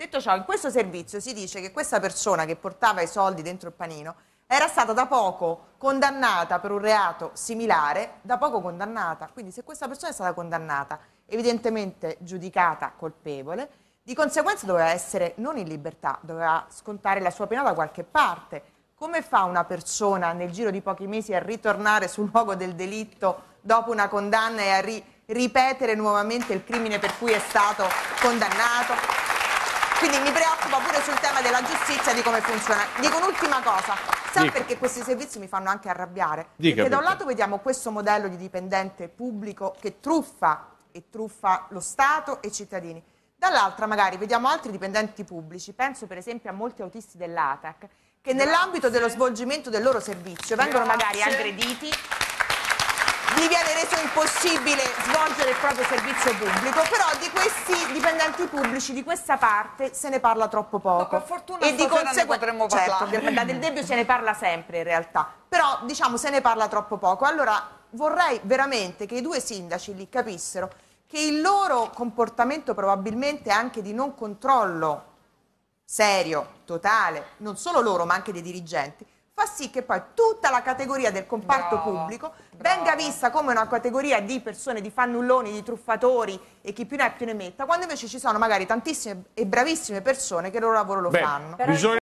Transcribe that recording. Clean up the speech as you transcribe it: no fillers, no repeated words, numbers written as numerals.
Detto ciò, in questo servizio si dice che questa persona che portava i soldi dentro il panino era stata da poco condannata per un reato similare, da poco condannata. Quindi se questa persona è stata condannata, evidentemente giudicata colpevole, di conseguenza doveva essere non in libertà, doveva scontare la sua pena da qualche parte. Come fa una persona nel giro di pochi mesi a ritornare sul luogo del delitto dopo una condanna e a ripetere nuovamente il crimine per cui è stato condannato? Quindi mi preoccupa pure sul tema della giustizia, di come funziona. Dico un'ultima cosa, sa perché questi servizi mi fanno anche arrabbiare? Perché da un lato vediamo questo modello di dipendente pubblico che truffa lo Stato e i cittadini. Dall'altra magari vediamo altri dipendenti pubblici, penso per esempio a molti autisti dell'ATAC, che nell'ambito dello svolgimento del loro servizio vengono magari aggrediti, gli viene reso impossibile svolgere il proprio servizio pubblico, però di questi dipendenti pubblici, di questa parte, se ne parla troppo poco. No, per fortuna e di conseguenza potremmo parlare. Certo, del debito se ne parla sempre in realtà, però diciamo se ne parla troppo poco. Allora vorrei veramente che i due sindaci lì capissero che il loro comportamento probabilmente anche di non controllo serio, totale, non solo loro ma anche dei dirigenti, fa sì che poi tutta la categoria del comparto pubblico venga vista come una categoria di persone, di fannulloni, di truffatori e chi più ne ha più ne metta, quando invece ci sono magari tantissime e bravissime persone che il loro lavoro lo fanno.